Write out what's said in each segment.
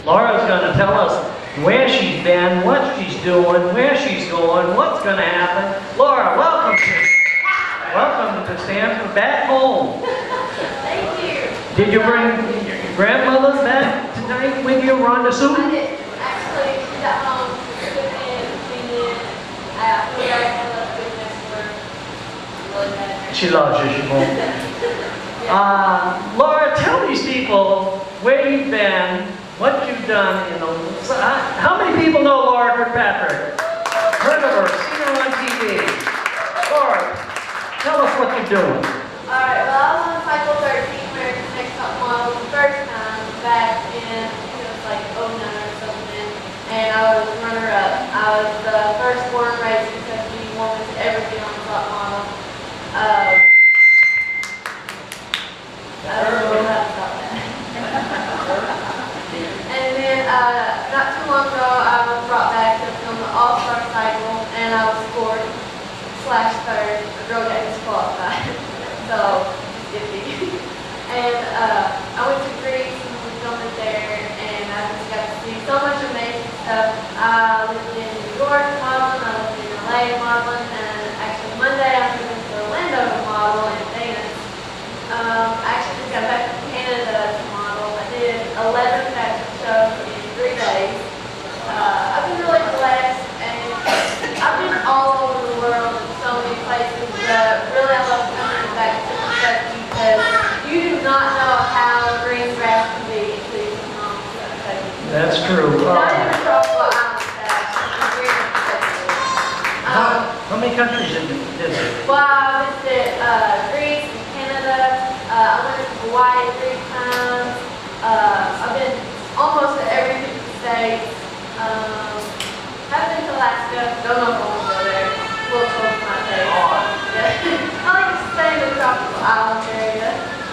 Laura's going to tell us where she's been, what she's doing, where she's going, what's going to happen. Laura, welcome to Stanford, back home. Thank you. Did you bring your grandmother's back tonight with you, Rhonda Sue? I did. Actually, she's at home. She's cooking, cleaning. I feel like I love goodness for really bad. She loves you, she won't. Laura, tell these people where you've been, what you've done. How many people know Laura Kirkpatrick? Heard of her, seen her on TV. Laura, tell us what you're doing. Alright, well, I was on Cycle 13 America's Next Top Model the first time back in, I think it was like 09 or something, and I was runner-up. I was the first born raised Kentucky woman to ever be on Top Model. I don't know how to stop that. And then, not too long ago, I was brought back to film the All-Star Cycle, and I was 4th/3rd. A girl got disqualified. So, iffy. And I went to Greece and we filmed it there, and I just got to see so much amazing stuff. I lived in New York modeling, I lived in LA modeling, and actually Monday I'm moving to Orlando to model and dance. I actually just got back from Canada to model. I did 11 fashion shows in 3 days. I've been really blessed, and I've been all over the world in so many places, but really I love coming back to Kentucky because you do not know how green grass can be until you come home to Kentucky. That's true. Not even Tropical Island fashion. How many countries did you visit? Well, I visited Greece and Canada. I went to Hawaii 3 times. I've been almost to every 50 state. Haven't been to Alaska. Don't know if I want to go there. A little close to my taste. I like to stay in the tropical island area.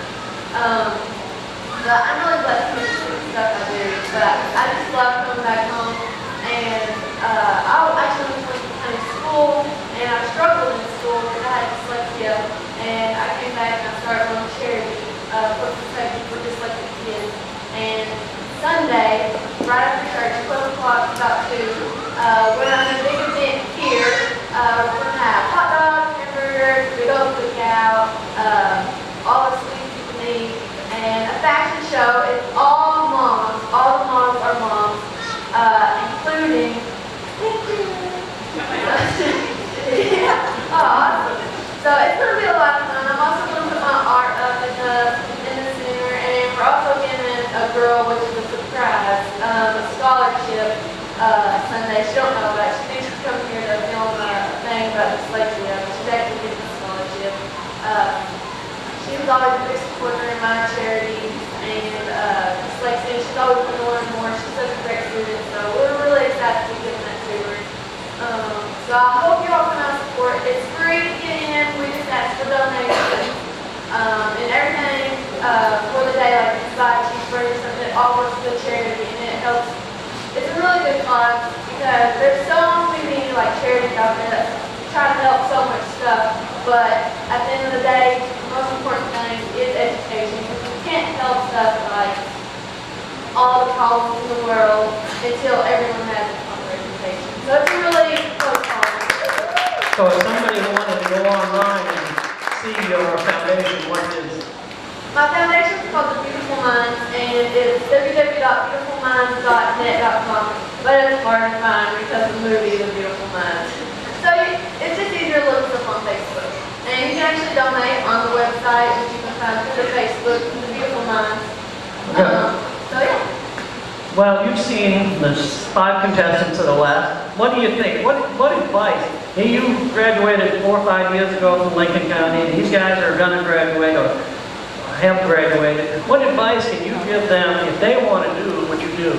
But I'm really blessed with the stuff I do. But I just love coming back home. And I actually went to County school, and I struggled in school because I had dyslexia. And I came back and I started on charity for dyslexic kids. And Sunday, right after church, 12 o'clock, about 2, we're having a big event here. We're going to have hot dogs, hamburgers, big old cookout, all the sweets you can eat, and a fashion show. It's all moms. All the moms are moms, including yeah. Oh, awesome. So it's going to be a lot of fun. I'm also going to put my art up in the center, and we're also giving a girl, which is a surprise, a scholarship Sunday. She don't know about it. She thinks she's coming here to film a thing about dyslexia, but she's actually getting a scholarship. She was always a big supporter in my charity, and dyslexia, she's always been to learn more. She's such a great student, so we're really excited to be giving that to her. So I hope you all come out and support. It's free to get in. We just ask for donations. And everything for the day, like buy cheeseburgers, something, it all works for the charity, and it helps. It's a really good cause because there's so many like charities out there that try to help so much stuff, but at the end of the day, the most important thing is education, because we can't help stuff like all the problems in the world until everyone has a proper education. So it's a really close call. So if somebody wanted to go online and see your foundation, what is? My foundation is called The Beautiful Minds, and it's www.beautifulminds.net.com, but it's hard to find because of the movie The Beautiful Minds. So it's just easier to look us up on Facebook. And you can actually donate on the website, which you can find through Facebook, The Beautiful Minds. So yeah. Well, you've seen the 5 contestants that are left. What do you think? What advice? Hey, you graduated 4 or 5 years ago from Lincoln County, and these guys are going to graduate or have graduated. What advice can you give them if they want to do what you do?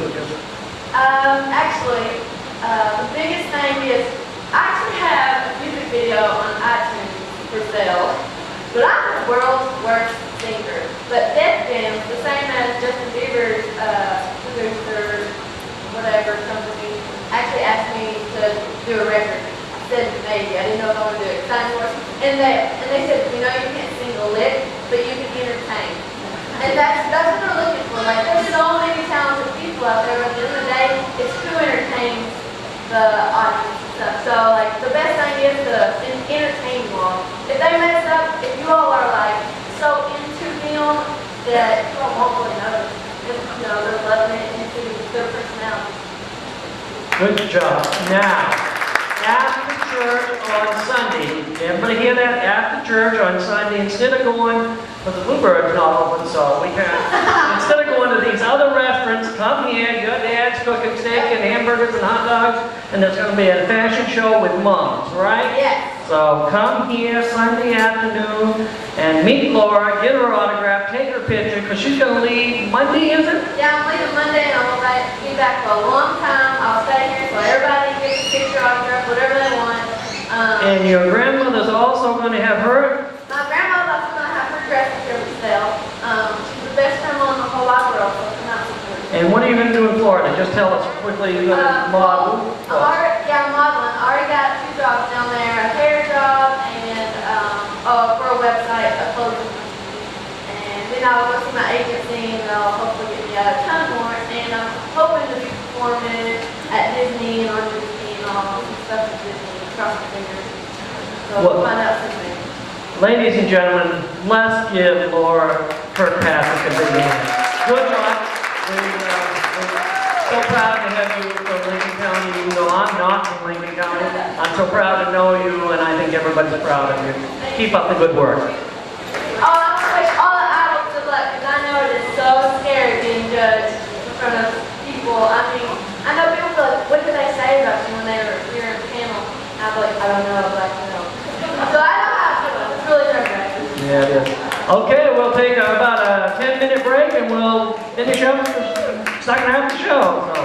Actually, the biggest thing is I actually have a music video on iTunes for sale, but I'm the world's worst singer. But Def Jam, the same as Justin Bieber's producer, whatever company, actually asked me to do a record. I said maybe. I didn't know if I wanted to do it. And they said, you know, you can't sing a lick, but you can entertain. And that's what they're looking for. Like, there's so many talented people people out there, but at the end of the day, it's who entertains the audience and stuff. So like the best thing is to entertain you all. If they mess up, if you all are like so into them that you all won't really notice. You know, they're loving it into their personality. Good job. Now, after church on Sunday, everybody hear that? After church on Sunday, instead of going, well, the Bluebird's not open, so we can't. Instead of going to these other restaurants, come here, your dad's cooking steak and hamburgers and hot dogs, and there's going to be a fashion show with moms, right? Yes. So come here Sunday afternoon and meet Laura, get her autograph, take her picture, because she's going to leave Monday, is it? Yeah, I'm leaving Monday and I'm going to be back for a long time. I'll stay here so everybody gets a picture, autograph, whatever they want. And your grandmother's also going to have her. My grandma's also going to have her dress here for sale. She's the best grandma in the whole wide world, so come out and support her. And what are you going to do in Florida? Just tell us quickly. You're going to model. I'm modeling. I already got 2 jobs down there, a hair job and for a website, a clothing company. And then I'll go see my agency and they'll hopefully get me a ton more. And I'm hoping to be performing at Disney and on Disney and all this stuff at Disney. Cross my fingers. So we'll find out soon. Ladies and gentlemen, let's give Laura Kirkpatrick a big hand. Good job. We're so proud to have you from Lincoln County. You know I'm not from Lincoln County. I'm so proud to know you, and I think everybody's proud of you. Keep up the good work. Oh, I want to wish all the adults good luck, because I know it is so scary being judged in front of people. I mean, I know people feel like, what did they say about you when you're in a panel? And I'm like, I don't know, but you know. So I know how I feel. It's really nerve-wracking. Yeah, it is. Okay, we'll take about a 10-minute break, and we'll finish up the second half of the show. So.